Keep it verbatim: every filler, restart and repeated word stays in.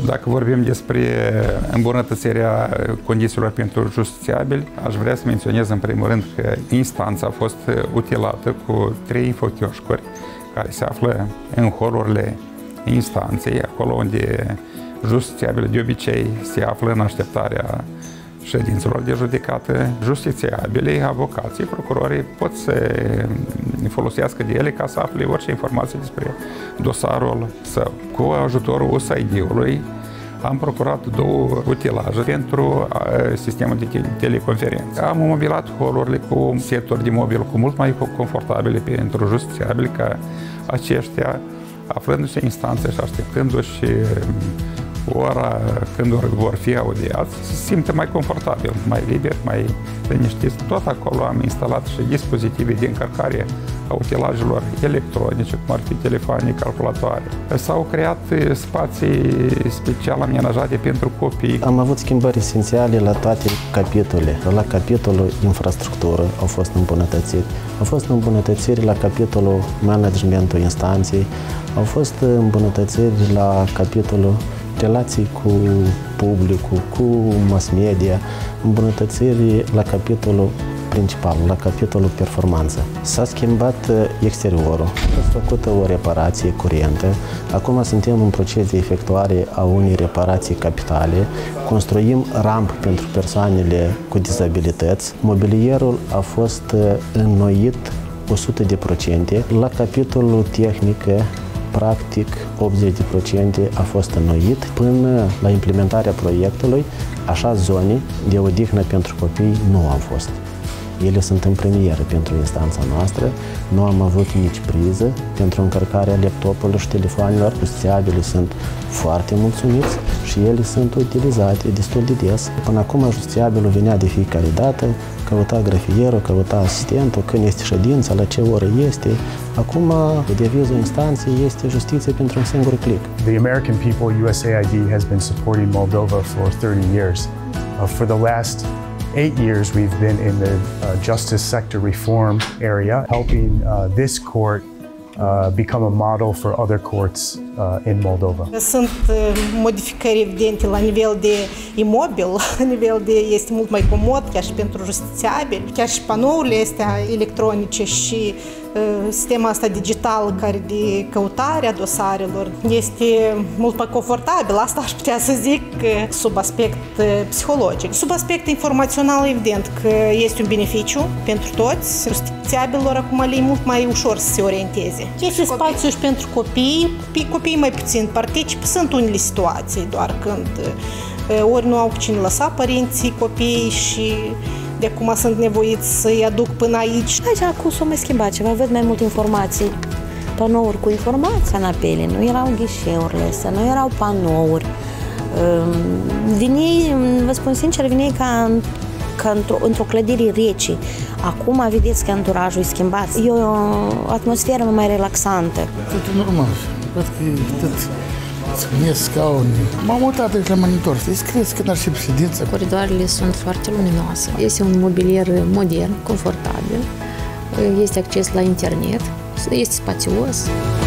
Dacă vorbim despre îmbunătățirea condițiilor pentru justițiabili, aș vrea să menționez în primul rând că instanța a fost utilată cu trei infokioșcuri care se află în holurile instanței, acolo unde justițiabili de obicei se află în așteptarea ședințelor de judecată. Justițiabilii, avocații, procurorii pot să folosească de ele ca să afle orice informație despre dosarul său. Cu ajutorul U S A I D-ului am procurat două utilaje pentru sistemul de teleconferință. Am mobilat holurile cu seturi de mobil cu mult mai confortabile pentru justițiabili, ca aceștia, aflându-se în instanță și așteptându-și ora când vor fi audiați, se simte mai confortabil, mai liber, mai liniștit. Tot acolo am instalat și dispozitive de încărcare a utilajelor electronice, cum ar fi telefoane, calculatoare. S-au creat spații special amenajate pentru copii. Am avut schimbări esențiale la toate capitolele. La capitolul infrastructură au fost îmbunătățiri, au fost îmbunătățiri la capitolul managementul instanței, au fost îmbunătățiri la capitolul relații cu publicul, cu mass media, îmbunătățiri la capitolul principal, la capitolul performanță. S-a schimbat exteriorul, a fost făcută o reparație curentă, acum suntem în proces de efectuare a unei reparații capitale, construim ramp pentru persoanele cu dizabilități, mobilierul a fost înnoit o sută de procente, la capitolul tehnică practic optzeci de procente a fost înnoit. Până la implementarea proiectului, așa zone de odihnă pentru copii nu au fost. Ele sunt în premieră pentru instanța noastră. Nu am avut nici priză pentru încărcarea laptopului și telefonelor. Justițiabilii sunt foarte mulțumiți și ele sunt utilizate destul de des. Până acum justițiabilul venea de fiecare dată, căuta grafierul, căuta asistentul, când este ședința, la ce oră este. Acum, devizul instanței este justiție pentru un singur click. The American people, U S A I D, has been supporting Moldova for thirty years. Uh, for the last eight years, we've been in the uh, justice sector reform area, helping uh, this court Uh, become a model for other courts uh, in Moldova. Sunt modificări evidente la nivel de imobil, la nivel de este mult mai comod, chiar și pentru justițiabili, chiar și panourile astea electronice și uh, sistema asta digital care de căutare a dosarelor este mult mai confortabil. Asta aș putea să zic sub aspect psihologic. Sub aspect informațional, evident că este un beneficiu pentru toți. Justițiabililor acum le e mult mai ușor să se orienteze. Este spațiu și pentru copii, copiii mai puțin participă, sunt unele situații doar când ori nu au cu cine lăsa părinții copiii și de acum sunt nevoiți să-i aduc până aici. Aici acum s-a mai schimbat ceva, văd mai multe informații, panouri cu informații în apele, nu erau ghișeurile astea, nu erau panouri. Vinei, vă spun sincer, vinei ca ca într-o, într-o clădire rece. Acum vedeți că anturajul e schimbat. E o atmosferă mai relaxantă. Totul normal. Văd că e atât ținesc scaune. M-am mutat aici la monitor. Să-i crezi că n-ar și președința. Coridoarele sunt foarte luminoase. Este un mobilier modern, confortabil. Este acces la internet. Este spațios.